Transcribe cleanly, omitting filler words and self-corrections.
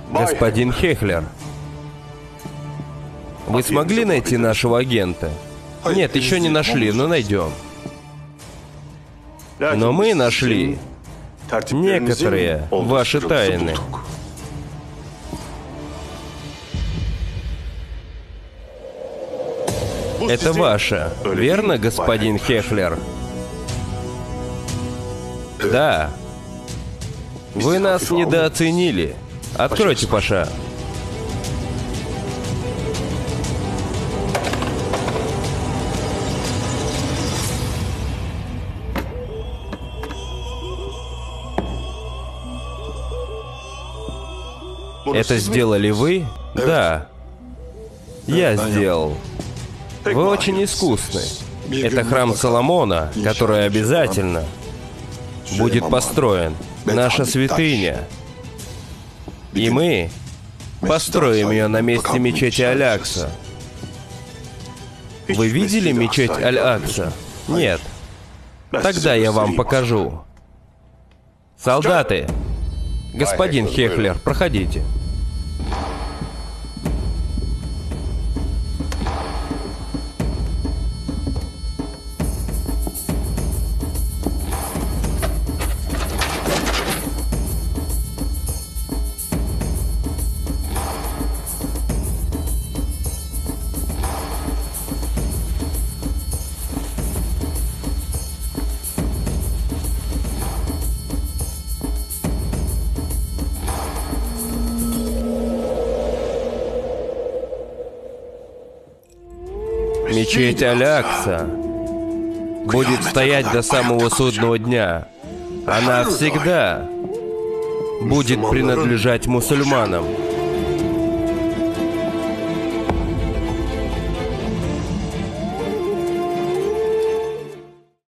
Господин Хехлер, вы смогли найти нашего агента? Нет, еще не нашли, но найдем. Но мы нашли некоторые ваши тайны. Это ваше, верно, господин Хехлер? Да. Вы нас недооценили. Откройте, Паша. Это сделали вы? Да. Я сделал. Вы очень искусны. Это храм Соломона, который обязательно будет построен. Наша святыня. И мы построим ее на месте мечети Аль-Акса. Вы видели мечеть Аль-Акса? Нет. Тогда я вам покажу. Солдаты! Господин Хехлер, проходите. Мечеть Аль-Акса будет стоять до самого судного дня. Она всегда будет принадлежать мусульманам.